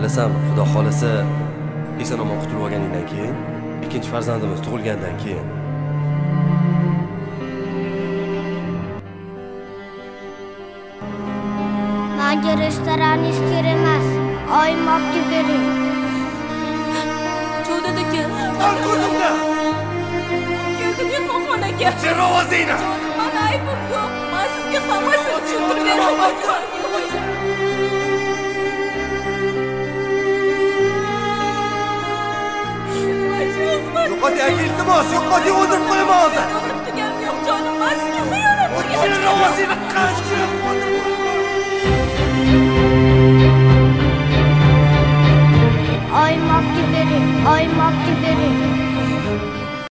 desam, xudo xolasa eson omon qutulib olganingdan keyin, ikkinchi farzandimiz tug'ilgandan keyin Menga restoraningiz kerak emas. Oyim olib kelib bering. Jo'da aka. Al ko'zimni. Keldim mehmonxonaga. Jira ovozingni. Mana aybim yo'q. Men sizga hammasini tushuntirib beraman. Yo'qoting aka, iltimos, yo'qoting, o'ldirib qo'yaman hozir.